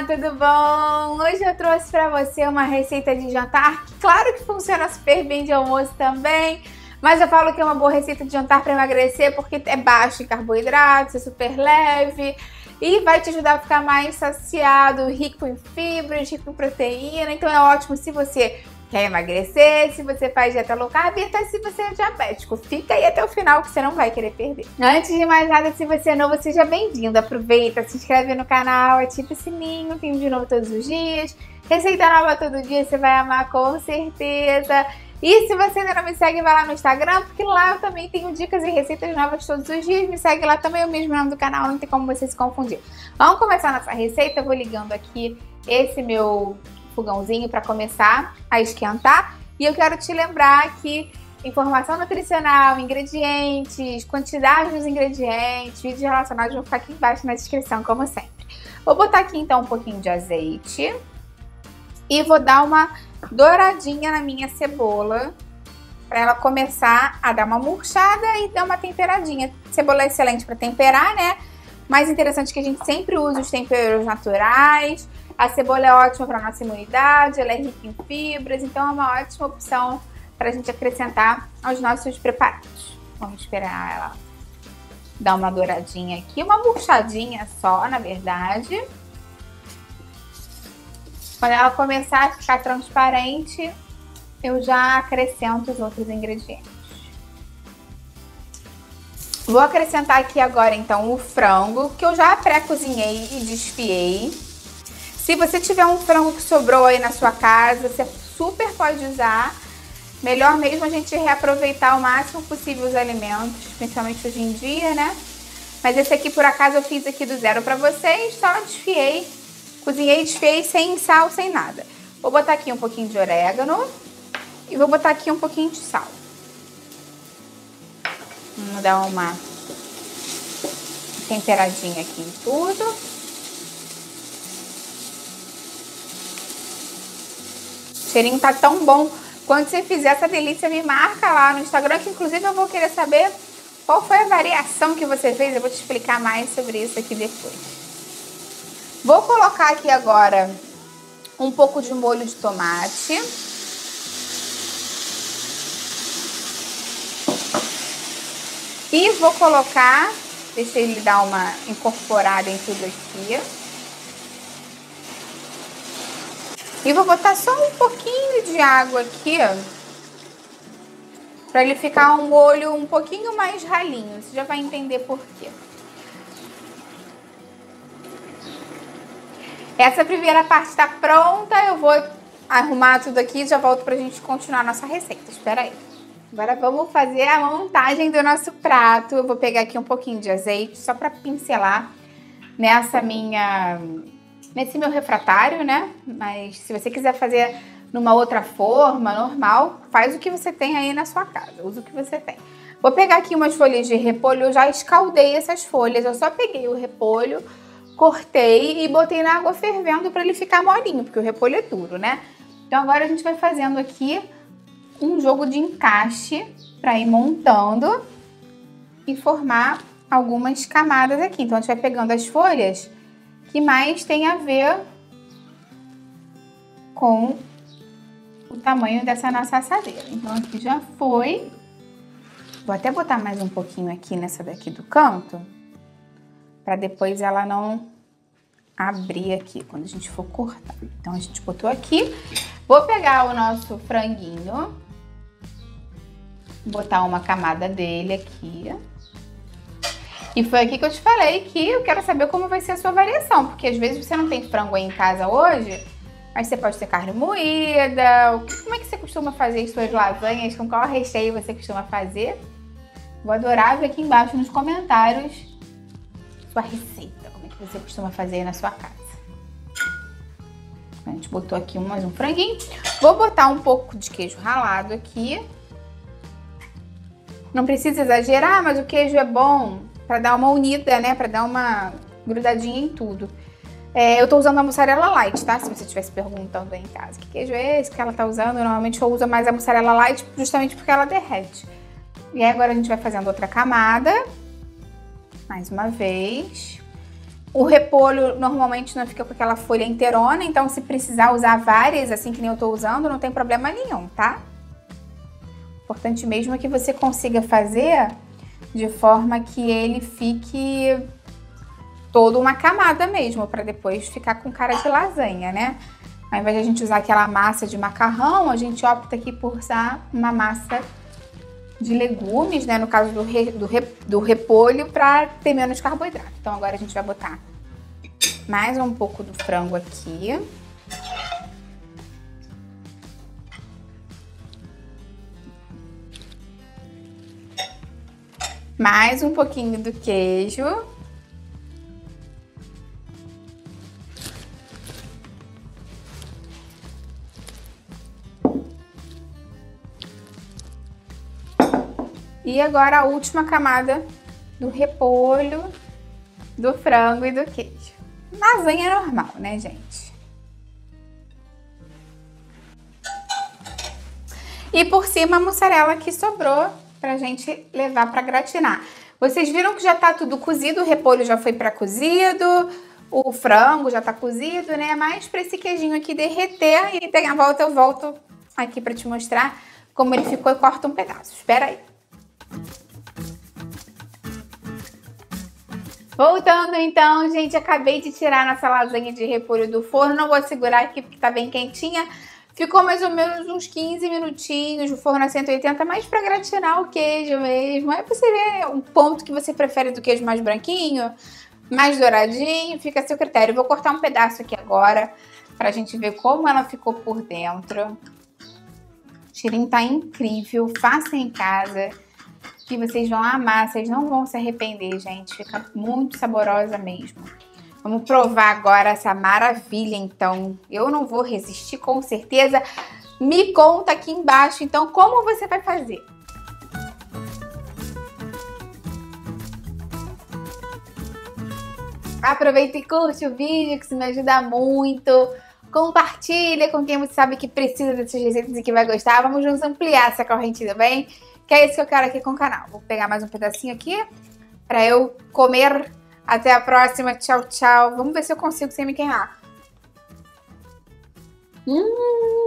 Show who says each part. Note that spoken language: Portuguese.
Speaker 1: tudo bom? Hoje eu trouxe pra você uma receita de jantar. Claro que funciona super bem de almoço também, mas eu falo que é uma boa receita de jantar para emagrecer porque é baixo em carboidratos, é super leve e vai te ajudar a ficar mais saciado, rico em fibras, rico em proteína. Então é ótimo se você quer emagrecer, se você faz dieta low carb e até se você é diabético. Fica aí até o final que você não vai querer perder. Antes de mais nada, se você é novo, seja bem-vindo. Aproveita, se inscreve no canal, ativa o sininho, tem vídeo novo todos os dias. Receita nova todo dia, você vai amar com certeza. E se você ainda não me segue, vai lá no Instagram, porque lá eu também tenho dicas e receitas novas todos os dias. Me segue lá também, é o mesmo nome do canal, não tem como você se confundir. Vamos começar nossa receita. Eu vou ligando aqui esse meu fogãozinho para começar a esquentar. E eu quero te lembrar que informação nutricional, ingredientes, quantidade dos ingredientes, vídeos relacionados vão ficar aqui embaixo na descrição, como sempre. Vou botar aqui então um pouquinho de azeite e vou dar uma douradinha na minha cebola para ela começar a dar uma murchada e dar uma temperadinha. Cebola é excelente para temperar, né? Mais interessante que a gente sempre usa os temperos naturais. A cebola é ótima para nossa imunidade, ela é rica em fibras, então é uma ótima opção para a gente acrescentar aos nossos preparados. Vamos esperar ela dar uma douradinha aqui, uma murchadinha só, na verdade. Quando ela começar a ficar transparente, eu já acrescento os outros ingredientes. Vou acrescentar aqui agora então o frango, que eu já pré-cozinhei e desfiei. Se você tiver um frango que sobrou aí na sua casa, você super pode usar. Melhor mesmo a gente reaproveitar o máximo possível os alimentos, principalmente hoje em dia, né? Mas esse aqui, por acaso, eu fiz aqui do zero pra vocês, só desfiei, cozinhei e desfiei sem sal, sem nada. Vou botar aqui um pouquinho de orégano e vou botar aqui um pouquinho de sal. Vamos dar uma temperadinha aqui em tudo. O cheirinho tá tão bom. Quando você fizer essa delícia, me marca lá no Instagram, que inclusive eu vou querer saber qual foi a variação que você fez. Eu vou te explicar mais sobre isso aqui depois. Vou colocar aqui agora um pouco de molho de tomate. E vou colocar, deixa ele dar uma incorporada em tudo aqui. E vou botar só um pouquinho de água aqui, ó, para ele ficar um molho um pouquinho mais ralinho. Você já vai entender por quê. Essa primeira parte está pronta. Eu vou arrumar tudo aqui e já volto pra gente continuar a nossa receita. Espera aí. Agora vamos fazer a montagem do nosso prato. Eu vou pegar aqui um pouquinho de azeite só para pincelar nesse meu refratário, né? Mas se você quiser fazer numa outra forma, normal, faz o que você tem aí na sua casa, usa o que você tem. Vou pegar aqui umas folhas de repolho, eu já escaldei essas folhas, eu só peguei o repolho, cortei e botei na água fervendo para ele ficar molinho, porque o repolho é duro, né? Então agora a gente vai fazendo aqui um jogo de encaixe para ir montando e formar algumas camadas aqui. Então a gente vai pegando as folhas que mais tem a ver com o tamanho dessa nossa assadeira. Então aqui já foi. Vou até botar mais um pouquinho aqui nessa daqui do canto, para depois ela não abrir aqui quando a gente for cortar. Então a gente botou aqui. Vou pegar o nosso franguinho, botar uma camada dele aqui. E foi aqui que eu te falei que eu quero saber como vai ser a sua variação, porque às vezes você não tem frango aí em casa hoje, mas você pode ter carne moída. Como é que você costuma fazer as suas lasanhas? Com qual recheio você costuma fazer? Vou adorar ver aqui embaixo nos comentários sua receita, como é que você costuma fazer aí na sua casa. A gente botou aqui mais um franguinho. Vou botar um pouco de queijo ralado aqui. Não precisa exagerar, mas o queijo é bom para dar uma unida, né? Para dar uma grudadinha em tudo. Eu tô usando a mussarela light, tá? Se você estivesse perguntando aí em casa, que queijo é esse que ela tá usando? Normalmente eu uso mais a mussarela light justamente porque ela derrete. E aí agora a gente vai fazendo outra camada. Mais uma vez. O repolho normalmente não fica com aquela folha inteirona, então se precisar usar várias, assim que nem eu tô usando, não tem problema nenhum, tá? Importante mesmo é que você consiga fazer de forma que ele fique toda uma camada mesmo, para depois ficar com cara de lasanha, né? Ao invés de a gente usar aquela massa de macarrão, a gente opta aqui por usar uma massa de legumes, né? No caso do repolho, para ter menos carboidrato. Então agora a gente vai botar mais um pouco do frango aqui. Mais um pouquinho do queijo. E agora a última camada do repolho, do frango e do queijo. Lasanha normal, né, gente? E por cima a mussarela que sobrou pra gente levar pra gratinar. Vocês viram que já tá tudo cozido, o repolho já foi pré-cozido, o frango já tá cozido, né? Mas pra esse queijinho aqui derreter e pegar a volta, eu volto aqui pra te mostrar como ele ficou e corto um pedaço. Espera aí. Voltando então, gente, acabei de tirar nossa lasanha de repolho do forno. Não vou segurar aqui porque tá bem quentinha. Ficou mais ou menos uns 15 minutinhos no forno a 180, mas pra gratinar o queijo mesmo. Aí você vê um ponto que você prefere do queijo mais branquinho, mais douradinho, fica a seu critério. Eu vou cortar um pedaço aqui agora pra gente ver como ela ficou por dentro. O cheirinho tá incrível, faça em casa, que vocês vão amar, vocês não vão se arrepender, gente. Fica muito saborosa mesmo. Vamos provar agora essa maravilha, então. Eu não vou resistir, com certeza. Me conta aqui embaixo, então, como você vai fazer. Aproveita e curte o vídeo, que isso me ajuda muito. Compartilha com quem você sabe que precisa dessas receitas e que vai gostar. Vamos juntos ampliar essa corrente também, que é isso que eu quero aqui com o canal. Vou pegar mais um pedacinho aqui para eu comer. Até a próxima. Tchau, tchau. Vamos ver se eu consigo sem me queimar.